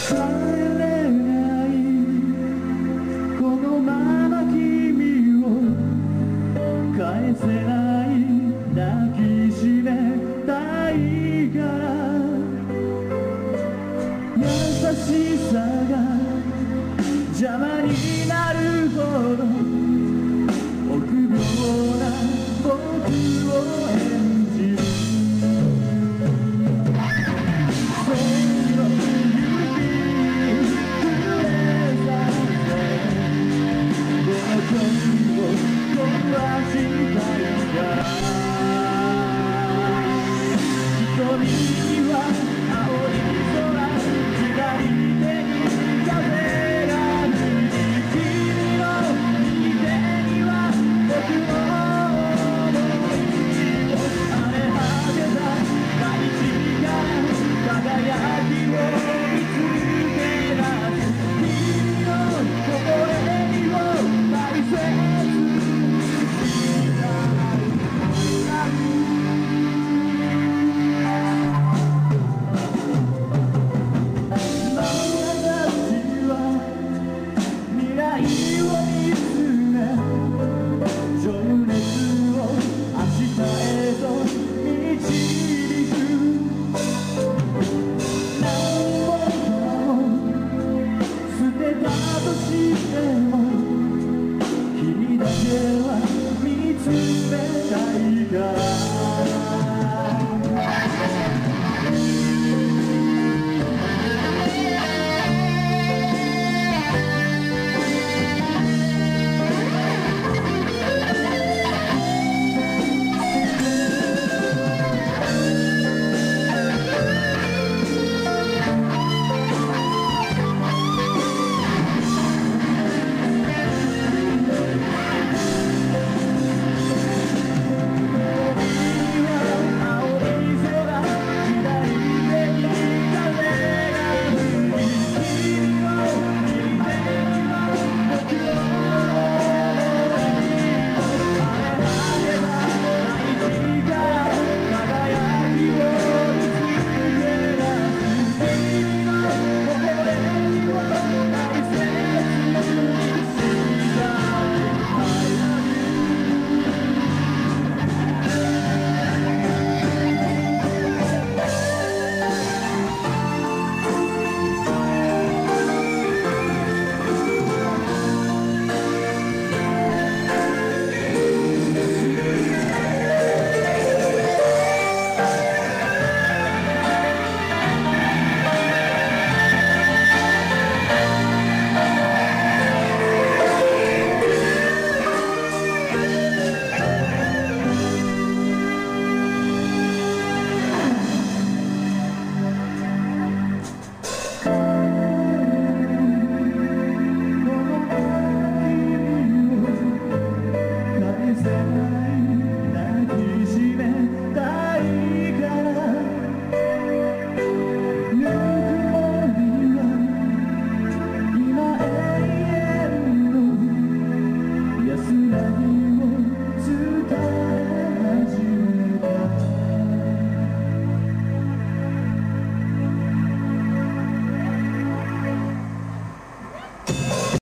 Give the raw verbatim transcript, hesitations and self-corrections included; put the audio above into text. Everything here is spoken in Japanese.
帰れないこのまま君を返せない抱きしめたいから優しさが邪魔になるほど臆病な僕を演じるその指に触れさせこの恋を壊したいから瞳には青い空左手に風が吹き君の右手には僕の想いを荒れ果てた大地から輝きを見つけ出す君の微笑みを大切にしたい君だけは見つめたいから「